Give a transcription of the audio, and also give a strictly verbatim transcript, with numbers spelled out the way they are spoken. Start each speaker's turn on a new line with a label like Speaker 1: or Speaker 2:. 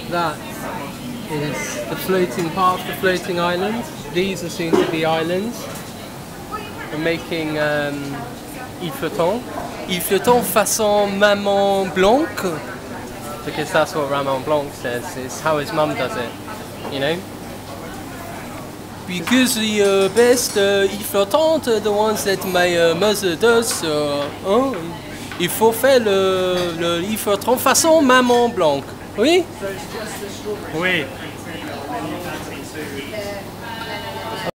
Speaker 1: That is the floating part of the floating island. These are soon to be islands. We're making um, Iles Flottantes. Iles Flottantes façon Mamon Blanc, because that's what Raymond Blanc says. It's how his mum does it, you know. Because the uh, best uh, Iles Flottantes, the ones that my uh, mother does, uh, hein, il faut faire le, le Iles Flottantes façon Mamon Blanc. Oui?
Speaker 2: Oui.